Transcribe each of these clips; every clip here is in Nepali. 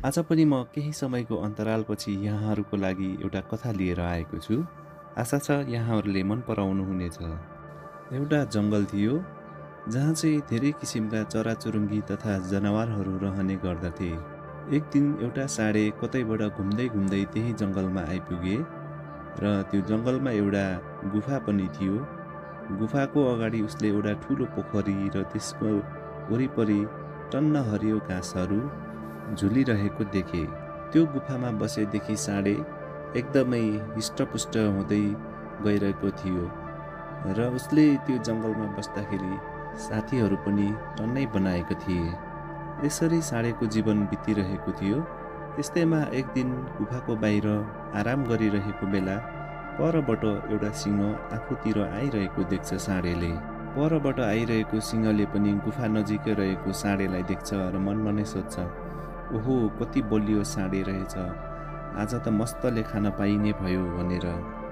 आज पनि म केही समयको अन्तरालपछि यहाँहरूको लागि एउटा कथा लिएर आएको छु। आशा छ यहाँहरूले मन पराउनुहुनेछ। एउटा जङ्गल थियो जहाँ चाहिँ धेरै किसिमका चराचुरुङ्गी तथा जनावरहरू रहने गर्दथे। एक दिन एउटा साँढे कतैबाट घुम्दै घुम्दै त्यही जङ्गलमा आइपुगे र त्यो जङ्गलमा एउटा गुफा पनि थियो। गुफाको अगाडि उसले एउटा ठुलो पोखरी र त्यसको वरिपरि टन्न हरियो घाँसहरू झुलिरहेको देखे। त्यो गुफामा बसेदेखि साँढे एकदमै हिष्टपुष्ट हुँदै गइरहेको थियो र उसले त्यो जङ्गलमा बस्दाखेरि साथीहरू पनि टन्नै बनाएको थिए। यसरी साँढेको जीवन बितिरहेको थियो। त्यस्तैमा एक दिन गुफाको बाहिर आराम गरिरहेको बेला परबाट एउटा सिंह आफूतिर आइरहेको देख्छ साँढेले। परबाट आइरहेको सिंहले पनि गुफा नजिकै रहेको साँढेलाई देख्छ र मनमा नै सोध्छ, ओहो कति बलियो साँढे रहेछ, आज त मस्तले खान पाइने भयो भनेर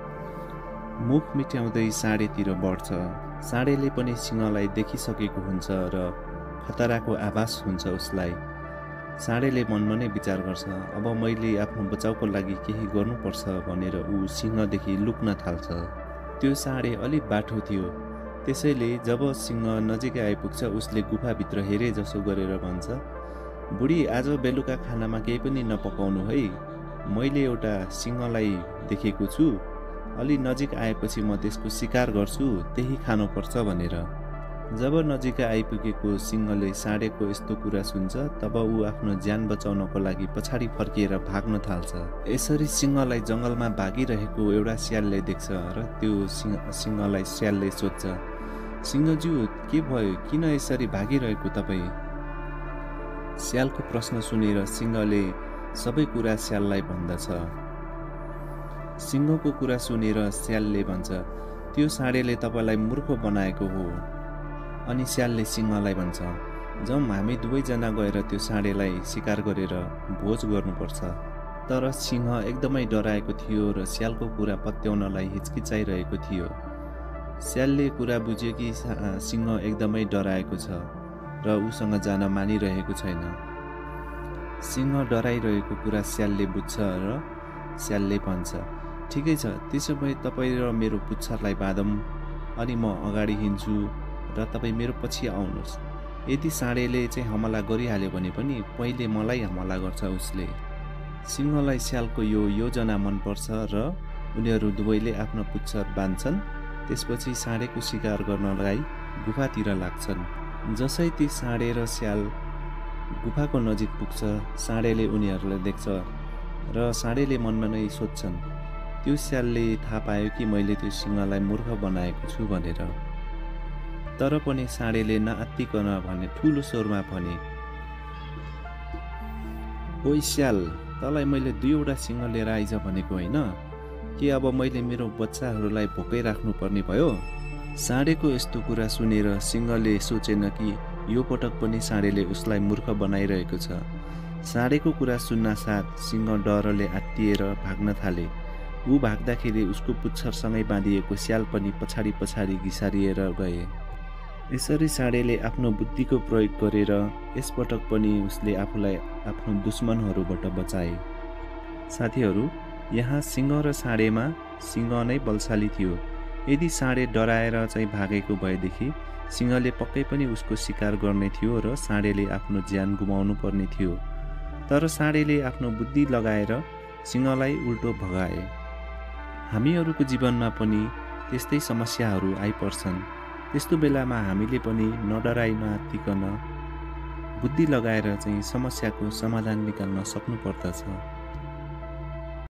मुख मिट्याउँदै साँढेतिर बढ्छ। साँढेले पनि सिंहलाई देखिसकेको हुन्छ र खतराको आभास हुन्छ उसलाई। साँढेले मनमा नै विचार गर्छ, अब मैले आफ्नो बचाउको लागि केही गर्नुपर्छ भनेर ऊ सिंहदेखि लुक्न थाल्छ। त्यो साँढे अलिक बाठो थियो, त्यसैले जब सिंह नजिकै आइपुग्छ उसले गुफाभित्र हेरे जसो गरेर भन्छ, बुढी आज बेलुका खानामा केही पनि नपकाउनु है, मैले एउटा सिंहलाई देखेको छु, अलि नजिक आएपछि म त्यसको शिकार गर्छु, त्यही खानुपर्छ भनेर। जब नजिक आइपुगेको सिंहले साँढेको यस्तो कुरा सुन्छ तब ऊ आफ्नो ज्यान बचाउनको लागि पछाडि फर्किएर भाग्न थाल्छ। यसरी सिंहलाई जङ्गलमा भागिरहेको एउटा स्यालले देख्छ र त्यो सिंहलाई स्यालले सोध्छ, सिंहज्यू के भयो, किन यसरी भागिरहेको तपाईँ? स्यालको प्रश्न सुनेर सिंहले सबै कुरा स्याललाई भन्दछ। सिंहको कुरा सुनेर स्यालले भन्छ, त्यो साँढेले तपाईँलाई मूर्ख बनाएको हो। अनि स्यालले सिंहलाई भन्छ, जाउँ हामी दुवैजना गएर त्यो साँढेलाई शिकार गरेर भोज गर्नुपर्छ। तर सिंह एकदमै डराएको थियो र स्यालको कुरा पत्याउनलाई हिचकिचाइरहेको थियो। स्यालले कुरा बुझ्यो कि सिंह एकदमै डराएको छ र उसँग जान मानिरहेको छैन। सिंह डराइरहेको कुरा स्यालले बुझ्छ र स्यालले भन्छ, ठिकै छ, त्यसो भए तपाईँ र मेरो पुच्छरलाई बाँधौँ, अनि म अगाडि हिँड्छु र तपाईँ मेरो पछि आउनुहोस्। यदि साँढेले चाहिँ हमला गरिहाल्यो भने पनि पहिले मलाई हमला गर्छ उसले। सिंहलाई स्यालको यो योजना मनपर्छ र उनीहरू दुवैले आफ्नो पुच्छर बाँध्छन्। त्यसपछि साँढेको शिकार गर्नलाई गुफातिर लाग्छन्। जसै ती साँढे र स्याल गुफाको नजिक पुग्छ, साँढेले उनीहरूलाई देख्छ र साँढेले मनमा नै सोध्छन्, त्यो स्यालले थाहा पायो कि मैले त्यो सिंहलाई मूर्ख बनाएको छु भनेर। तर पनि साँढेले नआत्तिकन भने ठुलो स्वरमा भने, ओइ स्याल, तँलाई मैले दुईवटा सिंह लिएर आइज भनेको होइन कि अब मैले मेरो बच्चाहरूलाई भोकै राख्नुपर्ने भयो? साँढेको यस्तो कुरा सुनेर सिंहले सोचेन कि यो पटक पनि साँढेले उसलाई मूर्ख बनाइरहेको छ। साँढेको कुरा सुन्नासाथ सिंह डरले आत्तिएर भाग्न थाले। ऊ भाग्दाखेरि उसको पुच्छरसँगै बाँधिएको स्याल पनि पछाडि पछाडि घिसारिएर गए। यसरी साँढेले आफ्नो बुद्धिको प्रयोग गरेर यसपटक पनि उसले आफूलाई आफ्नो दुश्मनहरूबाट बचाए। साथीहरू, यहाँ सिंह र साँढेमा सिंह नै बलशाली थियो। यदि साँढे डराएर चाहिँ भागेको भएदेखि सिंहले पक्कै पनि उसको शिकार गर्ने थियो र साँढेले आफ्नो ज्यान गुमाउनु पर्ने थियो। तर साँढेले आफ्नो बुद्धि लगाएर सिंहलाई उल्टो भगाए। हामीहरूको जीवनमा पनि त्यस्तै समस्याहरू आइपर्छन्। त्यस्तो बेलामा हामीले पनि नडराइ नआत्तिकन बुद्धि लगाएर चाहिँ समस्याको समाधान निकाल्न सक्नुपर्दछ।